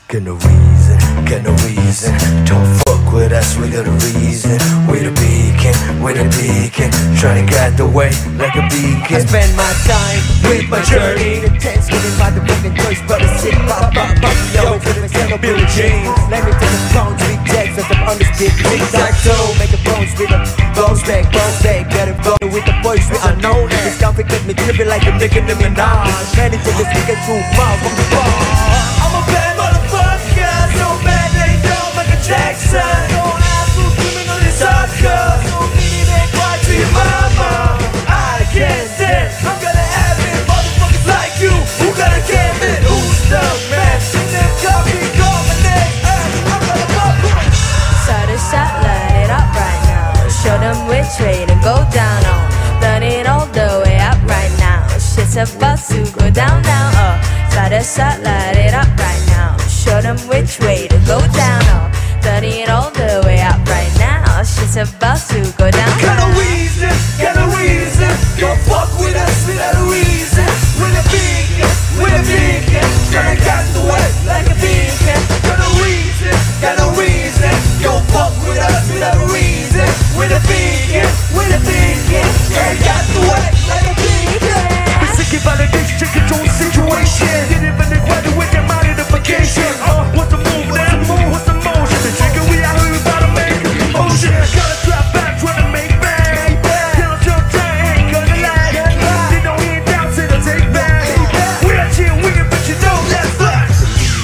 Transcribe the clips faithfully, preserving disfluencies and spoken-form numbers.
Got no reason, got no reason. Don't fuck with us, we got a reason. We're the beacon, we're the beacon. Trying to guide the way like a beacon. I spend my time with my journey. The tense getting by the fucking choice, but it's sick. Pop, pop, pop, yo, to the center, Billie Jean. Let me take a pound, big text, as I'm understood. Tic-tac-toe, make a bones with a bones back, bones back. Got it going with the voice, we unknown. This conflict get me tripping like a nigga in the Minaj. Man, it's just a true mouth from the bar. I'm a bad motherfucker, so bad they don't make a Jackson. Don't ask who's screaming on this sucker. So many they cry to your mama. I can't stand, I'm gonna have it. Motherfuckers like you, who gonna get it? Who's the man? In the coffee, call my name. I'm gonna fuck with. Start a shot, light it up right now. Show them which way to go down on. Turn it all the way up right now. Shit's about to go down now. Uh, start a shot, light it up right now. Show them which way to go down. Oh, turn it all the way up right now. Shit's about to go down. Got no reason, got no reason. Don't fuck with us without a reason. We're the beacon, we're the beacon. Tryna cut the way like a beacon. Got no reason, got no reason. Don't fuck with us without a reason. We're the beacon, we're the beacon. Tryna cut the way like a beacon. Been thinking about a bitch, check your own situation. Didn't even agree with your modification. Uh, what's the move now? What's the motion? The trigger we out here about to make a motion. Gotta drop back, tryna make bang. Tell us your time, ain't gonna lie. You know we ain't down to the take back. We are chill, we can, but you know that's facts.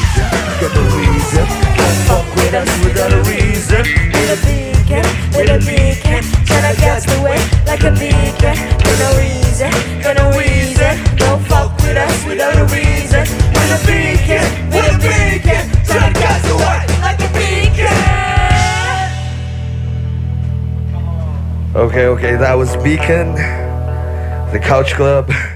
Got no reason, don't fuck with us without a reason. With a beacon, with a beacon. Tryna catch the way like a beacon. With no reason, got no reason. Don't fuck with us without a reason. With a beacon, with a beacon. Tryna catch the way like a beacon. Okay, okay, that was Beacon, the Couch Club.